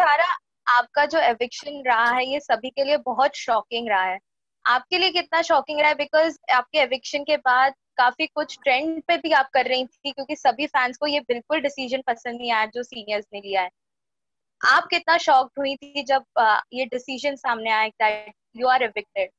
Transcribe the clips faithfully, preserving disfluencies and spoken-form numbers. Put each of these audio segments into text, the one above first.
सारा, आपका जो एविक्शन रहा है ये सभी के लिए बहुत शॉकिंग रहा है। आपके लिए कितना शॉकिंग रहा है? बिकॉज आपके एविक्शन के बाद काफी कुछ ट्रेंड पे भी आप कर रही थी, क्योंकि सभी फैंस को ये बिल्कुल डिसीजन पसंद नहीं आया जो सीनियर्स ने लिया है। आप कितना शॉक्ड हुई थी जब uh, ये डिसीजन सामने आया दैट यू आर एविक्टेड?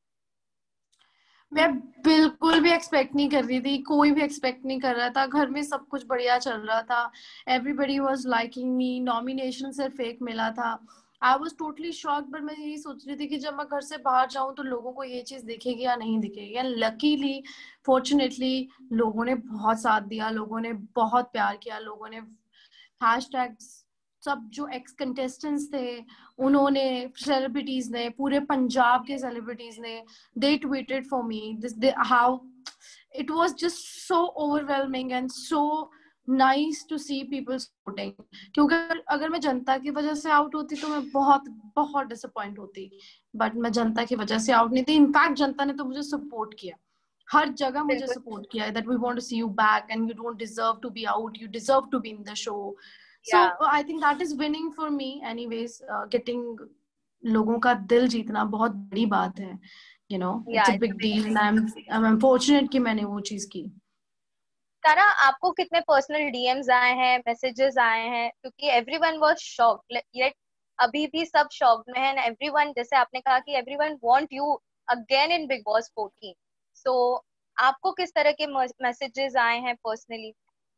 मैं बिल्कुल भी एक्सपेक्ट नहीं कर रही थी, कोई भी एक्सपेक्ट नहीं कर रहा था। घर में सब कुछ बढ़िया चल रहा था, everybody was liking me, nomination सिर्फ एक मिला था। I was totally shocked, but मैं यही सोच रही थी कि जब मैं घर से बाहर जाऊं तो लोगों को ये चीज दिखेगी या नहीं दिखेगी। एंड लकीली, फॉर्चुनेटली, लोगों ने बहुत साथ दिया, लोगों ने बहुत प्यार किया, लोगों ने हैशटैग्स, सब जो एक्स कंटेस्टेंट्स थे उन्होंने, सेलिब्रिटीज ने, पूरे पंजाब के सेलिब्रिटीज ने, they tweeted for me this, how it was just so overwhelming and so nice to see people supporting. क्योंकि अगर मैं जनता की वजह से आउट होती तो मैं बहुत बहुत डिसअपॉइंट होती, बट मैं जनता की वजह से आउट नहीं थी। इनफैक्ट जनता ने तो मुझे सपोर्ट किया, हर जगह मुझे बिल्कुल। सपोर्ट किया है, that we want to see you back and you don't deserve to be out, you deserve to be in the show. So या I think that is winning for me anyways. uh, getting लोगों का दिल जीतना बहुत बड़ी बात है, you know, या it's a it's a big big deal and thing. I'm I'm fortunate कि मैंने वो चीज की। तारा, आपको कितने पर्सनल डीएम्स आए हैं, मैसेजेस आए हैं? क्योंकि एवरीवन वाज शॉक्ड, येट अभी भी सब शॉक्ड में हैं। एवरीवन, जैसे आपने कहा कि everyone want you again in Bigg Boss fourteen. So आपको किस तरह के मैसेजेस आए हैं पर्सनली?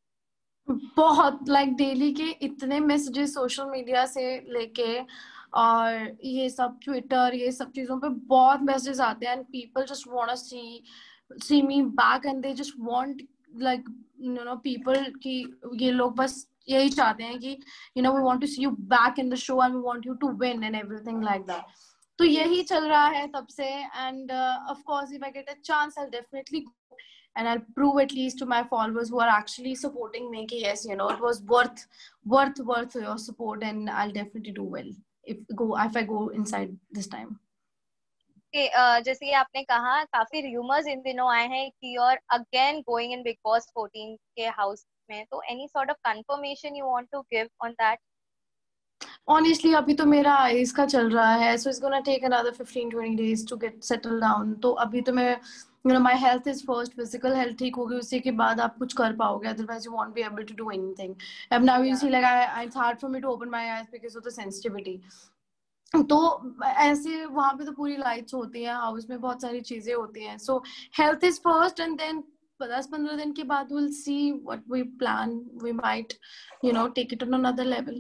बहुत, लाइक डेली के इतने मैसेजेस सोशल मीडिया से लेके और ये सब ट्विटर, ये सब चीजों पे बहुत मैसेजेस आते हैं, and people just want to see see me back and they just want, like, you know, people की, ये लोग बस यही चाहते हैं कि you know we want to see you back in the show and we want you to win and everything like that. तो यही चल रहा है तब से, and of course if I get a chance I will definitely, and I'll prove at least to my followers who are actually supporting me कि yes, you know, it was worth worth worth your support, and I'll definitely do well if go if I go inside this time. कि अ, जैसे कि आपने कहा, काफी rumours इन दिनों आए हैं कि you are again going in Bigg Boss fourteen के हाउस में। तो any sort of confirmation you want to give on that? Honestly, अभी तो मेरा आईज का चल रहा है, so it's gonna take another fifteen twenty days to get settled down. तो अभी तो मैं, you know, my health is first, physical health ठीक होगी, उसी के बाद आप कुछ कर पाओगे, otherwise you won't be able to do anything. And now you या see, like, I, it's hard for me to open my eyes because of the sensitivity. तो ऐसे वहां पे तो पूरी लाइट्स होती हैं, हाउस में बहुत सारी चीजें होती हैं, so health is first and then दस पंद्रह दिन के बाद will see what we plan, we might, you know, take it on another level.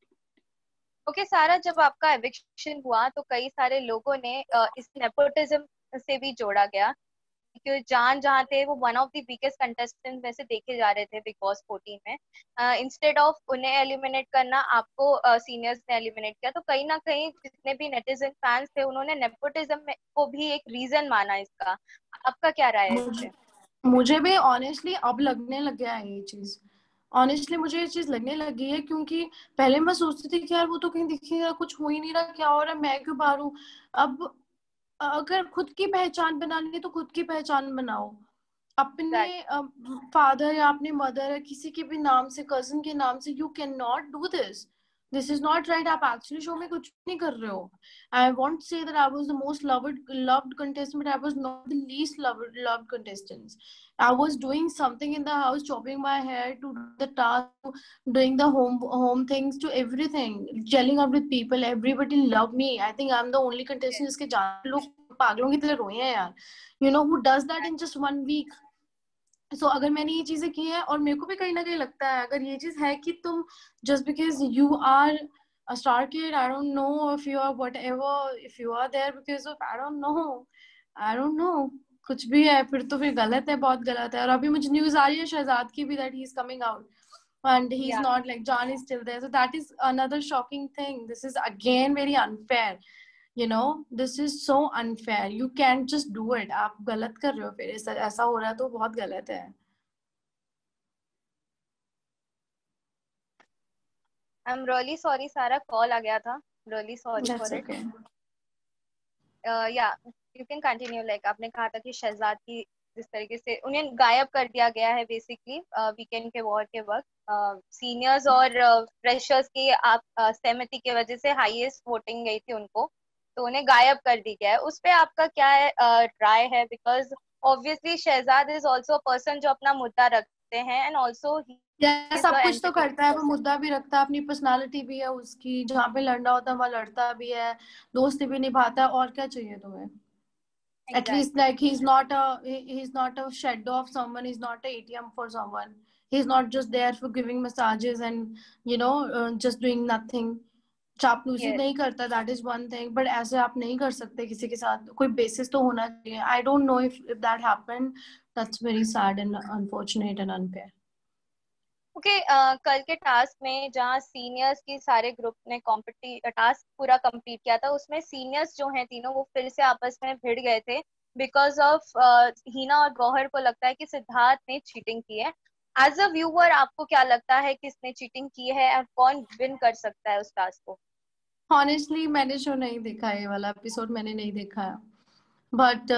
Okay Sara, जब आपका एविक्शन हुआ तो कई सारे लोगों ने अ, इस नेपोटिज्म से भी जोड़ा गया, क्योंकि जान जहाँ थे वो one of the biggest contestant में से देखे जा रहे थे बिग बॉस फोर्टीन में। इंस्टेड ऑफ उन्हें एलिमिनेट करना, आपको सीनियर्स ने एलिमिनेट किया। तो कहीं ना कहीं जितने भी नेटिजन फैंस थे उन्होंने नेपोटिज्म को भी एक रीजन माना इसका। आपका क्या राय है इस मुझे पे? मुझे भी ऑनेस्टली अब लगने लग गया है ये चीज। ऑनेस्टली मुझे ये चीज लगने लगी है, क्योंकि पहले मैं सोचती थी कि यार वो तो कहीं दिखेगा, कुछ हो ही नहीं रहा, क्या हो रहा है, मैं क्यों बाहर हूँ। अब अगर खुद की पहचान बनानी है तो खुद की पहचान बनाओ, अपने फादर या अपने मदर या किसी के भी नाम से, कजन के नाम से, you can not do this, this is not right. आप एक्चुअली शो में कुछ नहीं कर रहे हो। I want say that I was the most loved loved contestant, but I was not the least loved loved contestant. I was doing something in the house, chopping my hair, to the task, doing the home home things, to everything, gelling up with people. Everybody loved me. I think I'm the only contestant जिसके जान लोग पागलों की तरह रोए हैं यार, you know, who does that in just one week. So so, अगर मैंने ये चीजें की है, और मेरे को भी कहीं ना कहीं लगता है, अगर ये चीज है कि तुम just because you are a star kid, I don't know if you are whatever, if you are there because of, I don't know, I don't know, कुछ भी है, फिर तो फिर गलत है, बहुत गलत है। और अभी मुझे न्यूज आ रही है शहजाद की भी, that he is coming out and he is या not, like, John is still there, so that is another shocking thing. This is again very unfair, you know, this is so unfair, you can't just do it. आप गलत कर रहे हो, फिर ऐसा ऐसा हो रहा है तो बहुत गलत है। I am really sorry Sara, call आ गया था। Really sorry That's for it. okay. या यू कैन कंटिन्यू। लाइक आपने कहा था कि शहजाद की जिस तरीके से उन्हें गायब कर दिया गया है बेसिकली वीकेंड के वॉर के वक्त। सीनियर्स और फ्रेशर्स की आप uh, सहमति की वजह से हाईएस्ट वोटिंग गई थी उनको, तो उन्हें गायब कर दी गया है। उस पे आपका क्या है, uh, राय है? Because obviously Shehzad is also a person जो अपना मुद्दा रखते हैं, एंड ऑल्सो या इज द सब कुछ तो एंटरटेनमेंट करता है, वो पर्सन। मुद्दा भी रखता है, अपनी पर्सनालिटी भी है उसकी, जहाँ पे लड़ना होता है वहाँ लड़ता भी है, दोस्ती भी निभाता है, और क्या चाहिए तुम्हें? At least exactly. like he's not a he- he's not a shadow of someone, he's not a A T M for someone, he's not just there for giving massages and you know uh, just doing nothing. चापलूसी yes. नहीं करता, that is one thing, but ऐसे आप नहीं कर सकते किसी के साथ, कोई बेसिस तो होना चाहिए। I don't know if if that happened, that's very sad and unfortunate and unfair. Okay okay, uh, कल के टास्क में जहाँ सीनियर्स की सारे ग्रुप ने कॉम्पिटी टास्क पूरा कंप्लीट किया था, उसमें सीनियर्स जो हैं तीनों वो फिर से आपस में भिड़ गए थे बिकॉज ऑफ हीना और गौहर को लगता है कि सिद्धार्थ ने चीटिंग की है। एज अ व्यूअर आपको क्या लगता है किसने चीटिंग की है और कौन विन कर सकता है उस टास्क को? ऑनेस्टली मैंने शो नहीं देखा, ये वाला एपिसोड मैंने नहीं देखा है, बट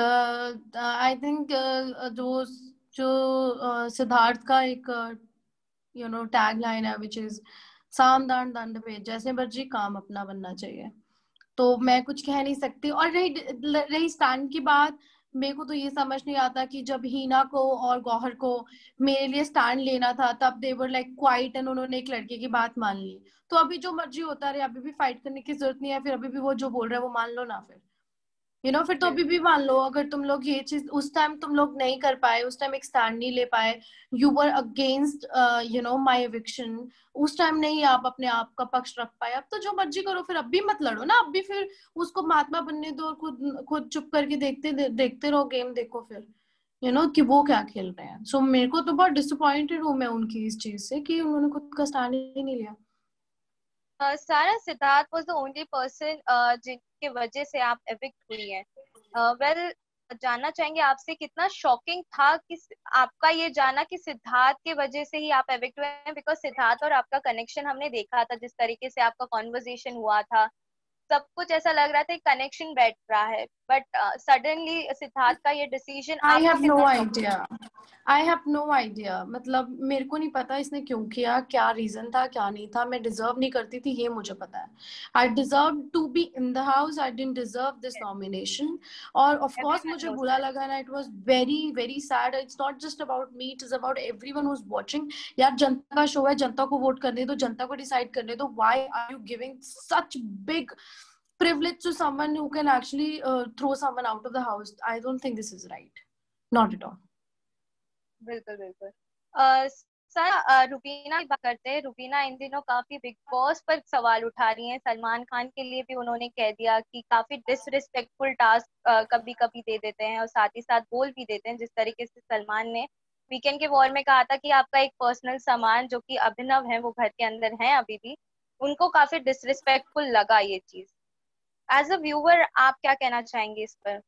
आई थिंक जो जो uh, सिद्धार्थ का एक यू नो टैग लाइन है विच इज साम दान दंड भेद, जैसे मर्जी काम अपना बनना चाहिए, तो मैं कुछ कह नहीं सकती। और रही रही स्टैंड की बात, मेरे को तो ये समझ नहीं आता कि जब हीना को और गौहर को मेरे लिए स्टैंड लेना था तब they were like quiet and उन्होंने एक लड़के की बात मान ली। तो अभी जो मर्जी होता रहे, अभी भी फाइट करने की जरूरत नहीं है, फिर अभी भी वो जो बोल रहा है वो मान लो ना फिर, यू नो फिर तो अभी भी बिल्कुल। मान लो। अगर तुम लोग ये चीज उस टाइम तुम लोग नहीं कर पाए, उस टाइम एक स्टैंड नहीं ले पाए, you were against you know my eviction, उस टाइम नहीं आप अपने आप का पक्ष रख पाए, अब तो जो मर्जी करो, फिर अब भी मत लड़ो ना, अब भी फिर उसको महात्मा बनने दो और खुद खुद चुप करके देखते दे, देखते रहो गेम, देखो फिर यू you नो know, कि वो क्या खेल रहे हैं। सो so, मेरे को तो बहुत डिसअपॉइंटेड हूँ मैं उनकी इस चीज से कि उन्होंने खुद का स्टैंड ही नहीं लिया। uh, Sara Siddharth was the only person जिनके वजह से आप एविक्ट हुई हैं। वेल uh, well, जानना चाहेंगे आपसे कितना शॉकिंग था कि आपका ये जाना कि सिद्धार्थ के वजह से ही आप एविक्ट हुए हैं, बिकॉज सिद्धार्थ और आपका कनेक्शन हमने देखा था, जिस तरीके से आपका कॉन्वर्जेशन हुआ था, सब कुछ ऐसा लग रहा था कनेक्शन बैठ रहा है, बट सडनली सिद्धार्थ का ये डिसीजन आई आपको हैव नो कितना shocking idea, I have no idea, मतलब मेरे को नहीं पता इसने क्यों किया, क्या रीजन था क्या नहीं था। मैं डिजर्व नहीं करती थी, ये मुझे पता है। I deserve to be in the house, I didn't deserve this nomination. और ऑफ कोर्स एवरीवन मुझे नोस बुरा दैट। लगा ना, it was very very sad. It's not just about me, it is about everyone who is watching. यार जनता का show है, जनता को वोट करने दो, जनता को डिसाइड करने दो। Why are you giving such big privilege to someone who can actually uh, throw someone out of the house? I don't think this is right, not at all. बिल्कुल बिल्कुल। अ, sir अ, रुबीना की बात करते हैं। रुबीना इन दिनों काफी बिग बॉस पर सवाल उठा रही हैं। सलमान खान के लिए भी उन्होंने कह दिया कि काफी डिसरिस्पेक्टफुल टास्क कभी कभी दे देते हैं और साथ ही साथ बोल भी देते हैं, जिस तरीके से सलमान ने वीकेंड के वॉर में कहा था कि आपका एक पर्सनल सामान जो कि अभिनव है वो घर के अंदर है अभी भी। उनको काफी डिसरिस्पेक्टफुल लगा ये चीज। एज अ व्यूअर आप क्या कहना चाहेंगे इस पर?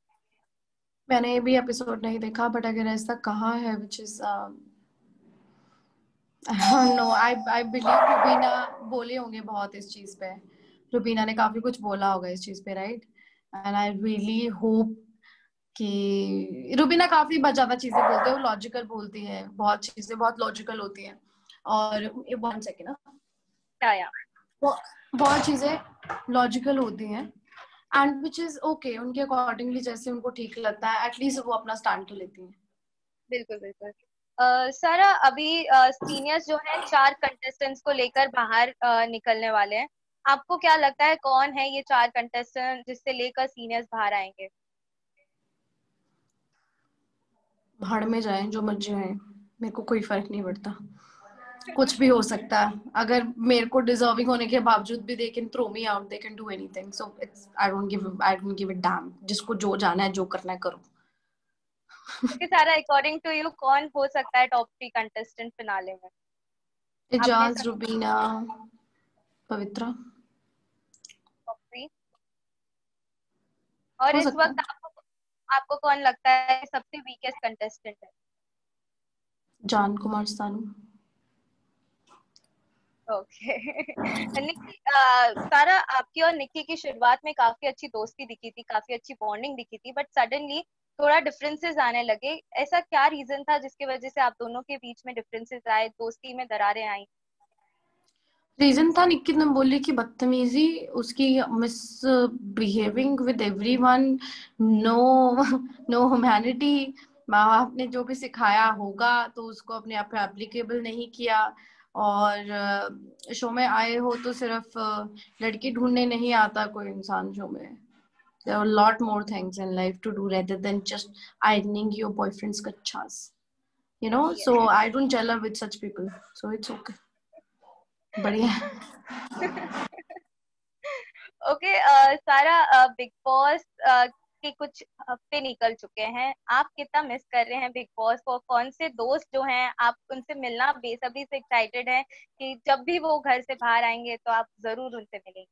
मैंने भी एपिसोड नहीं देखा, बट अगर ऐसा कहा है which is no, I I believe Rubina बोले होंगे बहुत इस चीज पे, रुबीना ने काफी कुछ बोला होगा इस चीज पे, right? And I really hope कि रुबीना काफी बहुत ज्यादा चीजें बोलते हैं, वो लॉजिकल बोलती है, बहुत चीजें बहुत लॉजिकल होती हैं। और वन सेकेंड ना, क्या या वो बहुत चीजें लॉजिकल होती हैं एंड विच इज ओके, उनके अकॉर्डिंगली जैसे उनको ठीक लगता है, एटलीस्ट वो अपना स्टैंड तो लेती हैं। बिल्कुल बिल्कुल। अ, सारा अभी सीनियर्स जो है चार कंटेस्टेंट्स को लेकर बाहर अ, निकलने वाले हैं। आपको क्या लगता है कौन है ये चार कंटेस्टेंट जिससे लेकर सीनियर्स बाहर आएंगे? भाड़ में जाए जो मर्जी आए, मेरे को कोई फर्क नहीं पड़ता, कुछ भी हो सकता है। अगर मेरे को डिजर्विंग होने के बावजूद भी they can throw me out, they can do anything, so it's I don't give I don't give it damn, जिसको जो जाना है जो करना है करो। ओके सारा, अकॉर्डिंग टू यू कौन हो सकता है टॉप थ्री कंटेस्टेंट फिनाले में? आपने एजाज, सब रुबीना, पवित्रा, टॉप थ्री, और हो इस सकता है। वक्त आपको आपको कौन लगता है सबसे वीकेस्ट कंटेस्टेंट है? जान कुमार सानू। ओके। निक्की, अ, सारा आपकी और निक्की की शुरुआत में काफी अच्छी दोस्ती दिखी थी, काफी अच्छी बॉन्डिंग दिखी थी, बट सडनली थोड़ा डिफरेंसेस आने लगे, ऐसा क्या रीजन था जिसकी वजह से आप दोनों के बीच में डिफरेंसेस आए, दोस्ती में दरारें आई? रीजन था निक्की ने बोली कि बदतमीजी, उसकी misbehaving with everyone, no no humanity. माँ बाप ने जो भी सिखाया होगा तो उसको अपने आप पे एप्लीकेबल नहीं किया। और शो में आए हो तो सिर्फ अ, लड़की ढूंढने नहीं आता कोई इंसान शो में। There are a lot more things in life to do rather than just ironing your boyfriend's kachas. You know, so Yes. I don't gel up with such people. So it's okay. बढ़िया। Okay okay, Sara Bigg Boss के कुछ हफ्ते निकल चुके हैं, आप कितना miss कर रहे हैं बिग बॉस को? कौन से दोस्त जो हैं आप उनसे मिलना बेसब्री से एक्साइटेड हैं कि जब भी वो घर से बाहर आएंगे तो आप जरूर उनसे मिलेंगे?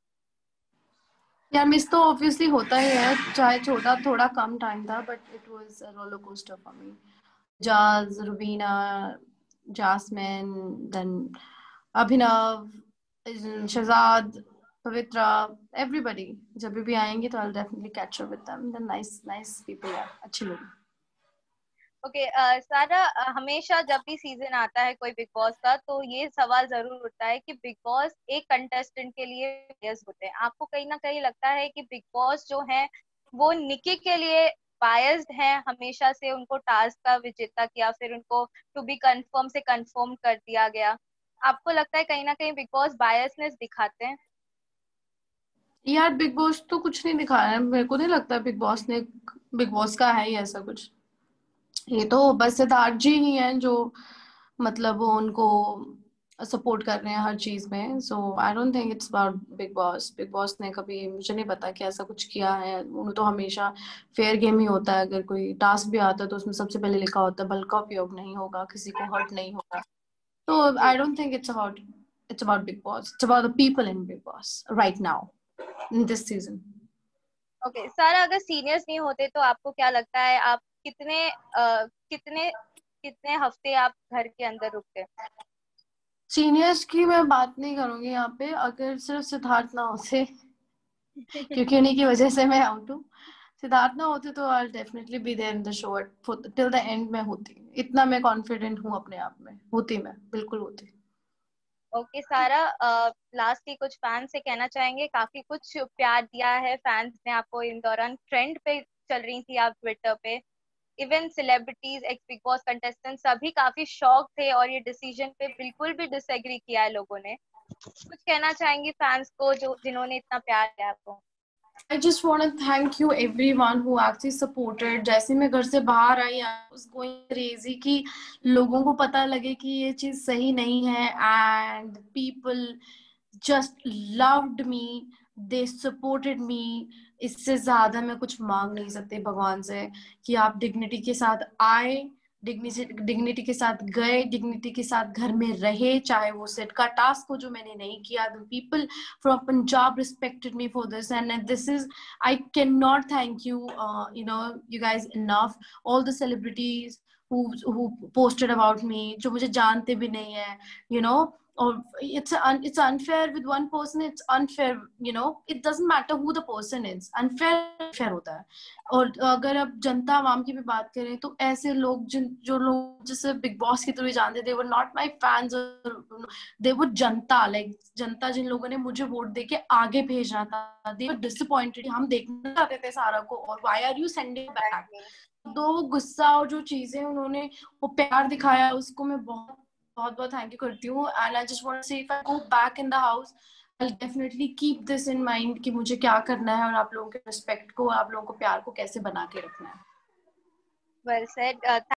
यार मिस तो ऑब्वियसली होता ही है, चाहे छोटा थोड़ा कम टाइम था, but it was a roller coaster for me. जाज, रुबीना, जास्मिन, देन अभिनव, शहजाद, पवित्रा, एवरीबॉडी जब भी आएंगे तो I will definitely catch up with them. The nice nice people यार, अच्छे लोग। ओके okay, सारा uh, हमेशा जब भी सीजन आता है कोई बिग बॉस का तो ये सवाल जरूर उठता है कि बिग बॉस एक कंटेस्टेंट के लिए बायस होते हैं। आपको कहीं ना कहीं लगता है कि बिग बॉस जो है वो निकी के लिए बायस्ड हैं, हमेशा से उनको टास्क का विजेता किया, फिर उनको टू बी कंफर्म से कंफर्म कर दिया गया? आपको लगता है कहीं ना कहीं बिग बॉस बायसनेस दिखाते हैं? यार बिग बॉस तो कुछ नहीं दिखाया है, मेरे को नहीं लगता बिग बॉस ने, बिग बॉस का है ही ऐसा कुछ। ये तो बस सिद्धार्थ जी ही हैं जो मतलब वो उनको सपोर्ट कर रहे हैं हर चीज में। So I don't think it's about Bigg Boss. Bigg Boss ने कभी, मुझे नहीं पता कि ऐसा कुछ किया है। उन्हें तो हमेशा फेयर गेम ही होता है, अगर कोई टास्क भी आता है तो उसमें सबसे पहले लिखा होता है बल का उपयोग नहीं होगा, किसी को हर्ट नहीं होगा। तो जी। I don't think it's about it's about Bigg Boss, it's about the people in Bigg Boss right now in this season. Okay okay, Sara अगर सीनियर्स नहीं होते तो आपको क्या लगता है आप कितने uh, कितने कितने हफ्ते आप घर के अंदर रुकते? सीनियर्स की मैं बात नहीं करूंगी यहाँ पे, अगर सिर्फ सिद्धार्थ ना होते क्योंकि उन्हीं की वजह से मैं आउट हूँ। सिद्धार्थ ना होते तो I definitely be there in the show till the end में होती। इतना मैं कॉन्फिडेंट हूँ अपने आप में, होती मैं बिल्कुल होती। ओके सारा, लास्ट ही कुछ फैंस से कहना चाहेंगे? काफी कुछ प्यार दिया है फैंस ने आपको इन दौरान, ट्रेंड पे चल रही थी आप ट्विटर पे, even celebrities, ex Bigg Boss contestant सभी काफी शॉक थे और ये डिसीजन पे बिल्कुल भी डिसएग्री किया है लोगों ने। कुछ कहना चाहेंगी फैंस को जो जिन्होंने इतना प्यार दिया आपको? I just want to thank you everyone who actually supported। जैसे मैं घर से बाहर आई, I was going crazy कि लोगों को पता लगे कि ये चीज सही नहीं है, and people just loved me, they supported me। इससे ज्यादा मैं कुछ मांग नहीं सकती भगवान से कि आप डिग्निटी के साथ आए, डिग्निटी डिग्निटी के साथ गए, डिग्निटी के साथ घर में रहे, चाहे वो सेट का टास्क हो जो मैंने नहीं किया। The people from Punjab respected me for this, and this is, I cannot thank you, uh, you know, you guys enough। All the celebrities who who posted about me, जो मुझे जानते भी नहीं है, you know, or it's un, it's unfair with one person, it's unfair, you know, it doesn't matter who the person is, unfair unfair होता है। और अगर अब जनता आवाम की भी बात करें तो ऐसे लोग जिन जो लोग जिसे बिग बॉस की तरह जानते थे, वो नॉट माई फैंस, दे वो जनता, लाइक जनता जिन लोगों ने मुझे वोट देके आगे भेजना था, दे वर डिसअपॉइंटेड। हम देखना चाहते थे सारा को, और why are you sending back. दो गुस्सा और जो चीजें उन्होंने वो प्यार दिखाया, उसको मैं बहुत बहुत बहुत थैंक यू करती हूँ। And I just want to say if I go back in the house, I definitely keep this in mind कि मुझे क्या करना है और आप लोगों के रिस्पेक्ट को, आप लोगों को प्यार को कैसे बना के रखना है। Well said.